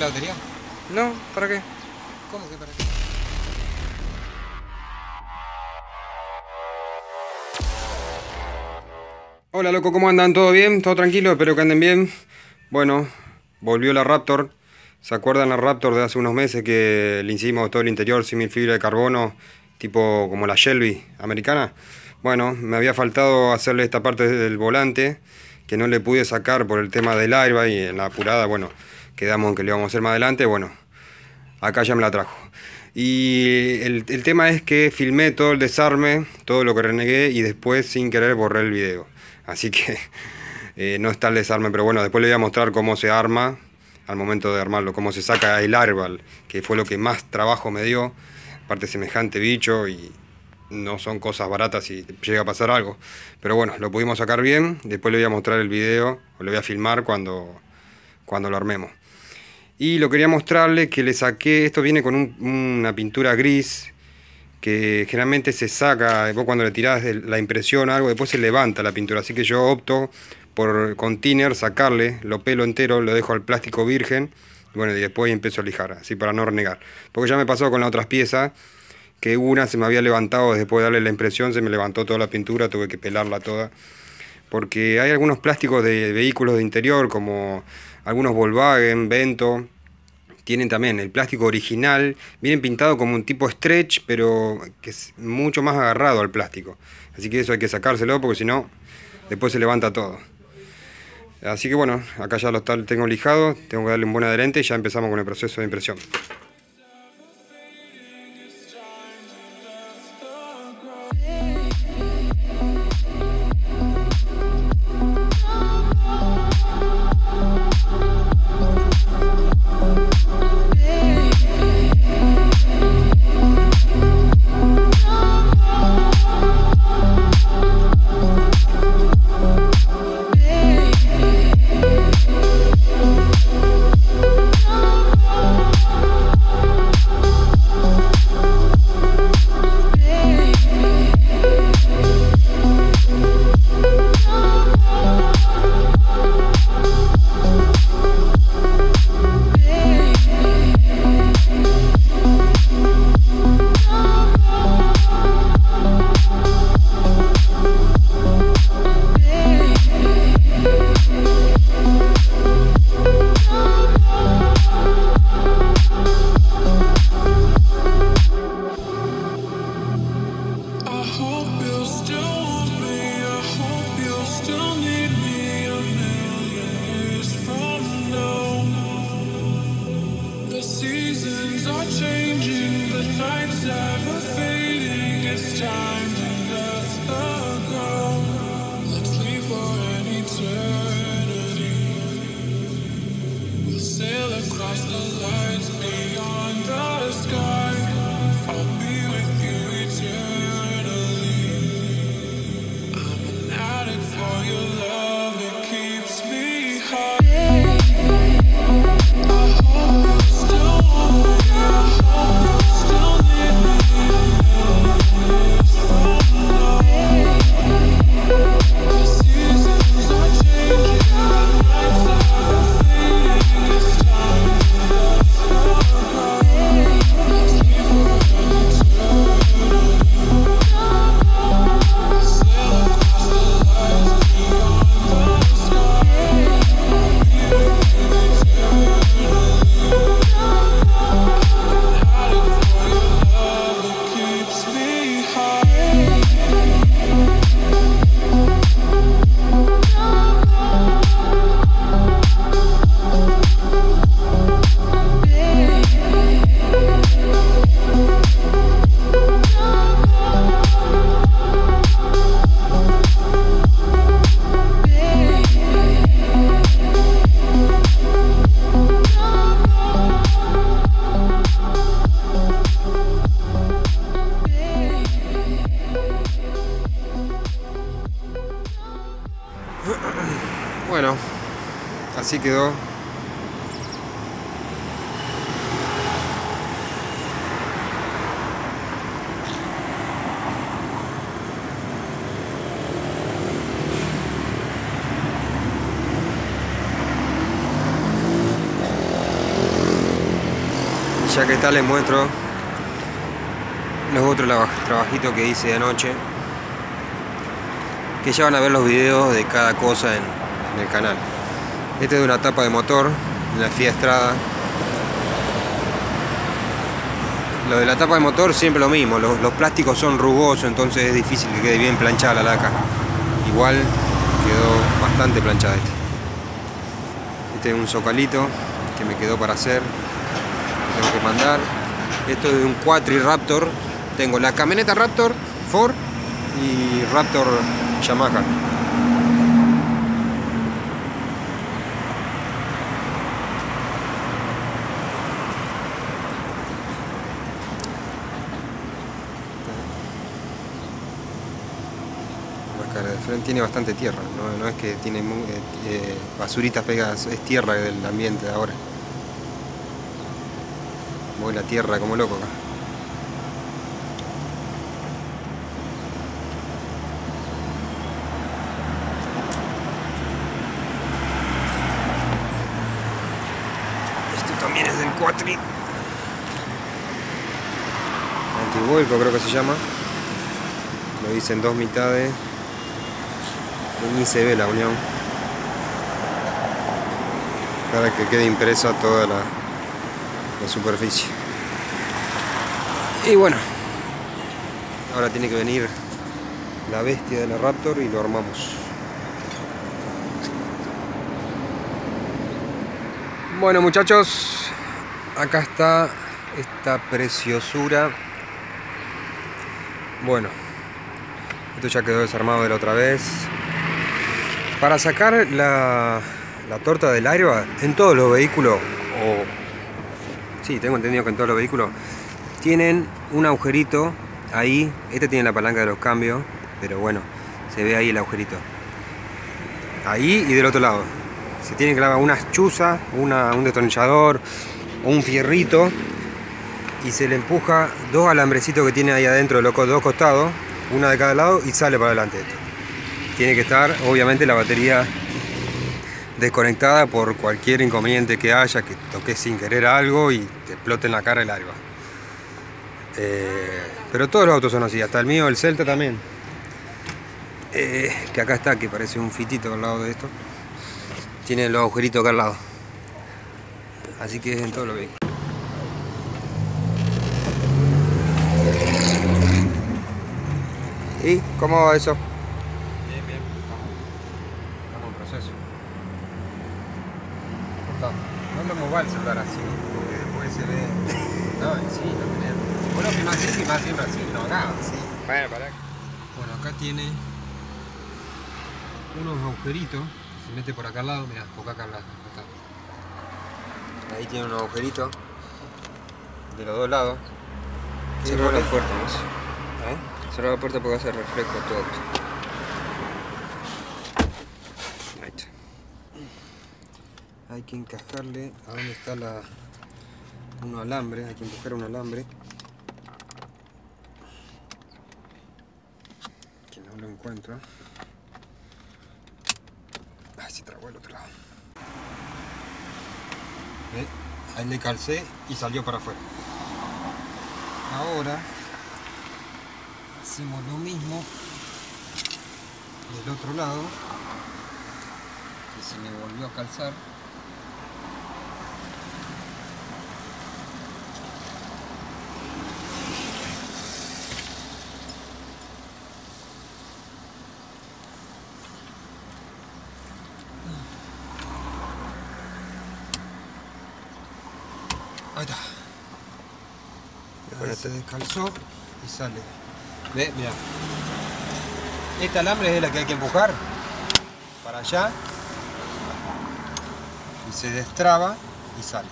la batería? No, ¿para qué? ¿Cómo que para qué? Hola loco, ¿cómo andan? ¿Todo bien? ¿Todo tranquilo? Espero que anden bien. Bueno, volvió la Raptor. ¿Se acuerdan la Raptor de hace unos meses que le hicimos todo el interior sin fibra de carbono? Tipo como la Shelby americana. Bueno, me había faltado hacerle esta parte del volante que no le pude sacar por el tema del airbag y en la apurada, bueno, quedamos en que le íbamos a hacer más adelante. Bueno, acá ya me la trajo. Y el tema es que filmé todo el desarme, todo lo que renegué y después sin querer borré el video. Así que no está el desarme, pero bueno, después le voy a mostrar cómo se arma al momento de armarlo, cómo se saca el airbag, que fue lo que más trabajo me dio. Aparte semejante bicho y no son cosas baratas si llega a pasar algo. Pero bueno, lo pudimos sacar bien, después le voy a mostrar el video, o le voy a filmar cuando lo armemos. Y lo quería mostrarle que le saqué, esto viene con una pintura gris, que generalmente se saca, vos cuando le tirás la impresión o algo, después se levanta la pintura, así que yo opto por con thinner sacarle, lo pelo entero, lo dejo al plástico virgen, y bueno, y después empiezo a lijar, así para no renegar. Porque ya me pasó con las otras piezas, que una se me había levantado, después de darle la impresión, se me levantó toda la pintura, tuve que pelarla toda. Porque hay algunos plásticos de vehículos de interior, como algunos Volkswagen, Vento, tienen también el plástico original, vienen pintado como un tipo stretch, pero que es mucho más agarrado al plástico. Así que eso hay que sacárselo porque si no, después se levanta todo. Así que bueno, acá ya tengo lijado, tengo que darle un buen adherente y ya empezamos con el proceso de impresión. Bueno, así quedó. Y ya que está, les muestro los otros trabajitos que hice anoche, que ya van a ver los videos de cada cosa en el canal. Este es de una tapa de motor en la Fiat Strada. Lo de la tapa de motor siempre lo mismo, los plásticos son rugosos, entonces es difícil que quede bien planchada la laca. Igual quedó bastante planchada este. Este es un zocalito que me quedó para hacer, tengo que mandar. Esto es de un Quattro Raptor. Tengo la camioneta Raptor Ford y Raptor Yamaha. De frente tiene bastante tierra, no es que tiene basuritas pegadas, es tierra del ambiente de ahora. Voy la tierra como loco acá. Esto también es del Quattro. Antivuelco creo que se llama. Lo hice en 2 mitades. Ni se ve la unión para que quede impresa toda la superficie. Y bueno, ahora tiene que venir la bestia de la Raptor y lo armamos. Bueno, muchachos, acá está esta preciosura. Bueno, esto ya quedó desarmado de la otra vez. Para sacar la torta del airbag en todos los vehículos, sí, tengo entendido que en todos los vehículos, tienen un agujerito ahí. Este tiene la palanca de los cambios, pero bueno, se ve ahí el agujerito. Ahí y del otro lado. Se tiene que clavar una chuza, un destornillador o un fierrito y se le empuja 2 alambrecitos que tiene ahí adentro de los 2 costados, una de cada lado, y sale para adelante esto. Tiene que estar, obviamente, la batería desconectada por cualquier inconveniente que haya, que toques sin querer algo y te explote en la cara el airbag. Pero todos los autos son así, hasta el mío, el Celta también. Que acá está, que parece un fitito al lado de esto. Tiene los agujeritos acá al lado. Así que es en todos los vehículos. ¿Y cómo va eso? No lo movas el celular así, porque después se ve. No, sí, no tenés. Bueno, filmás siempre así, no acá, sí. Bueno, para. Bueno, acá tiene unos agujeritos. Se mete por acá al lado, mirá, toca acá al lado. Ahí tiene un agujerito de los 2 lados. Cerró la puerta, ¿no? Cerró la puerta porque hace refresco todo esto. Ahí está. Hay que encajarle a donde está un alambre, hay que empujar un alambre. Que no lo encuentro. Ay, se trabó el otro lado. ¿Ves? Ahí le calcé y salió para afuera. Ahora hacemos lo mismo del otro lado, que se me volvió a calzar. Ahí está. Ahora se descalzó y sale. Ve, mira. Este alambre es la que hay que empujar para allá y se destraba y sale.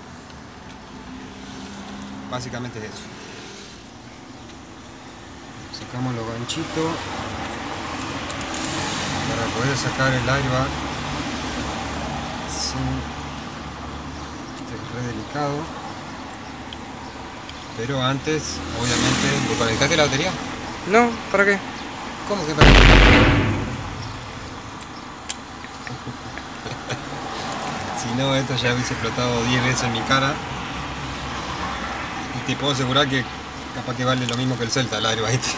Básicamente es eso. Sacamos los ganchitos para poder sacar el airbag. Sí. Este es re delicado. Pero antes, obviamente, ¿le conectaste la batería? No, ¿para qué? ¿Cómo que para qué? Si no, esto ya hubiese explotado 10 veces en mi cara. te puedo asegurar que capaz que vale lo mismo que el Celta, el Aero este.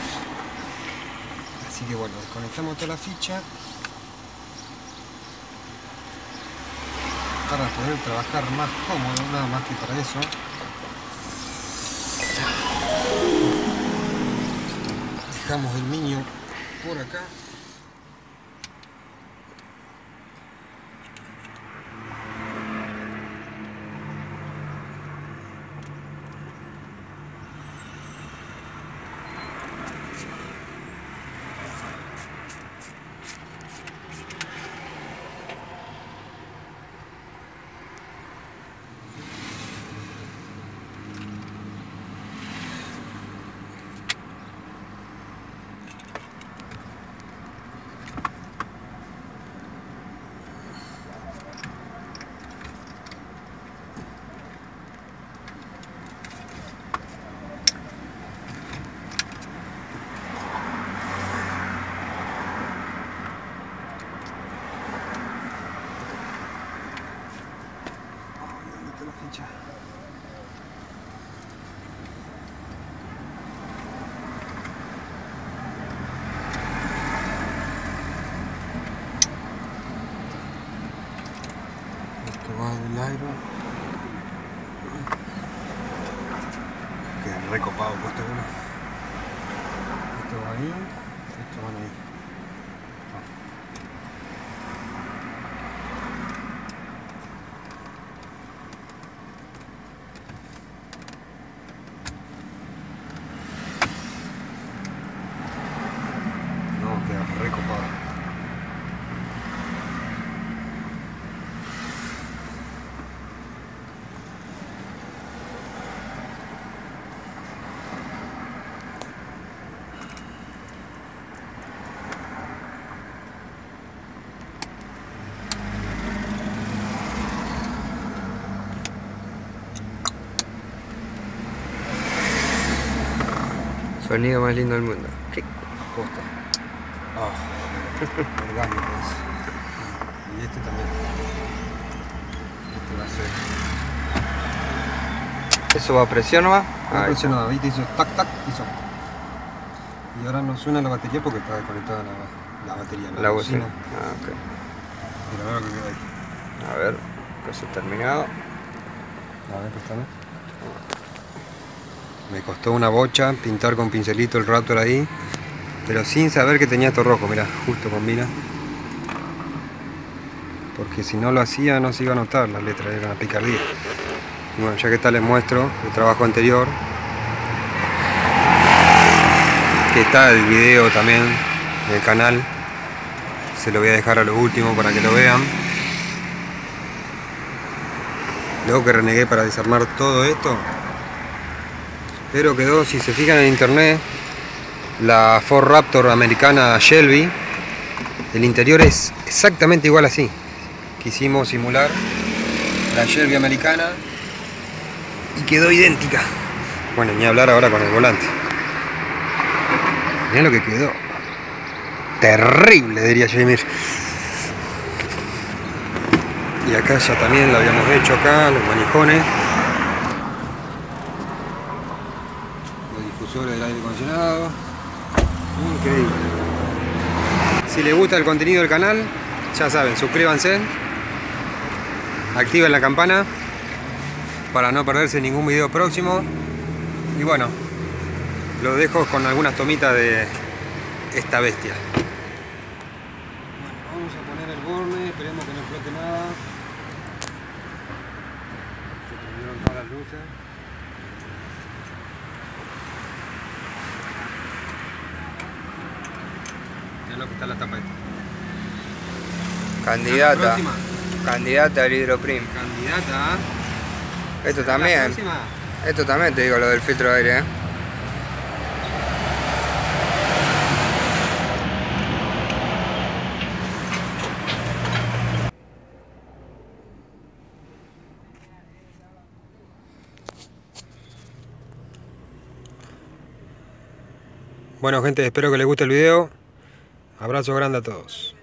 Así que bueno, desconectamos toda la ficha para poder trabajar más cómodo, nada más que para eso. Dejamos el Minion por acá. Esto va del Aero. Queda recopado puesto uno. Esto va ahí. Esto van ahí. No, queda recopado. Sonido más lindo del mundo. ¿Qué? Posta. Orgánico es. Y este también. Este va a ser. ¿Eso va a presión o va? No presionado, ¿viste? Hizo tac tac, hizo. Y ahora no suena la batería porque está desconectada la batería. La bocina. Ok. Pero ahora que queda ahí. A ver, cosa terminado. A ver, préstame. Me costó una bocha pintar con pincelito el Raptor ahí, pero sin saber que tenía esto rojo, mirá, justo combina. Porque si no lo hacía no se iba a notar las letras, era una picardía. Y bueno, ya que está les muestro el trabajo anterior, que está el video también en el canal, se lo voy a dejar a lo último para que lo vean. Luego que renegué para desarmar todo esto, pero quedó, si se fijan en internet, la Ford Raptor americana Shelby, el interior es exactamente igual así. Quisimos simular la Shelby americana y quedó idéntica. Bueno, ni hablar ahora con el volante. Mirá lo que quedó. Terrible, diría Jamir. Y acá ya también lo habíamos hecho acá, los manijones. Del aire acondicionado. Increíble. Si les gusta el contenido del canal, ya saben, suscríbanse, activen la campana para no perderse ningún video próximo. Y bueno, lo dejo con algunas tomitas de esta bestia. Bueno, vamos a poner el borne, esperemos que no explote nada. Se prendieron todas las luces. Lo que está la tapa esta. Candidata al hidroprim. Candidata. Esto también. Esto también te digo lo del filtro de aire, Bueno gente, espero que les guste el video. Abrazo grande a todos.